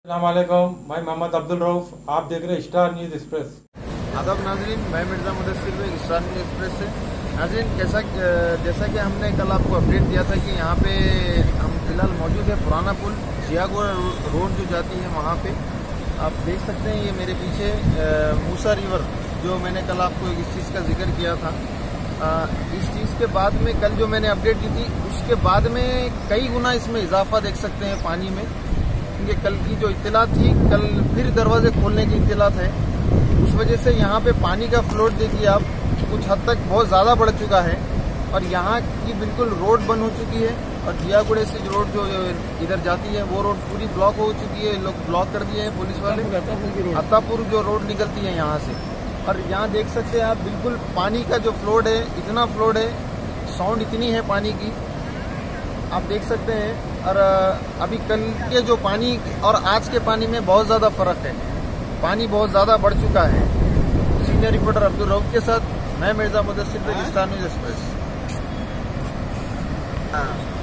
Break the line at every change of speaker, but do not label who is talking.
अस्सलामुअलैकुम, मैं मोहम्मद अब्दुल रऊफ, आप देख रहे हैं स्टार न्यूज़ एक्सप्रेस।
आदाब नाजरीन, मैं मिर्ज़ा मुदस्सिर में स्टार न्यूज़ एक्सप्रेस से। नाजरीन, जैसा कि हमने कल आपको अपडेट दिया था कि यहाँ पे हम फिलहाल मौजूद है पुराना पुल जियागोड़ा रोड जो जाती है वहाँ पे। आप देख सकते हैं ये मेरे पीछे मूसा रिवर, जो मैंने कल आपको इस चीज़ का जिक्र किया था। इस चीज़ के बाद में कल जो मैंने अपडेट दी थी उसके बाद में कई गुना इसमें इजाफा देख सकते हैं पानी में, क्योंकि कल की जो इत्तला थी, कल फिर दरवाजे खोलने की इत्तला है। उस वजह से यहाँ पे पानी का फ्लोट देखिए आप, कुछ हद तक बहुत ज़्यादा बढ़ चुका है और यहाँ की बिल्कुल रोड बंद हो चुकी है। और जियागुड़े से जो रोड जो इधर जाती है वो रोड पूरी ब्लॉक हो चुकी है, लोग ब्लॉक कर दिए हैं पुलिस वाले। अत्तापुर जो रोड निकलती है यहाँ से, और यहाँ देख सकते हैं आप बिल्कुल पानी का जो फ्लोट है, इतना फ्लोट है, साउंड इतनी है पानी की, आप देख सकते हैं। और अभी कल के जो पानी और आज के पानी में बहुत ज़्यादा फ़र्क है, पानी बहुत ज़्यादा बढ़ चुका है। सीनियर रिपोर्टर अब्दुल रऊफ के साथ मैं Mirza Mudassir, star news express.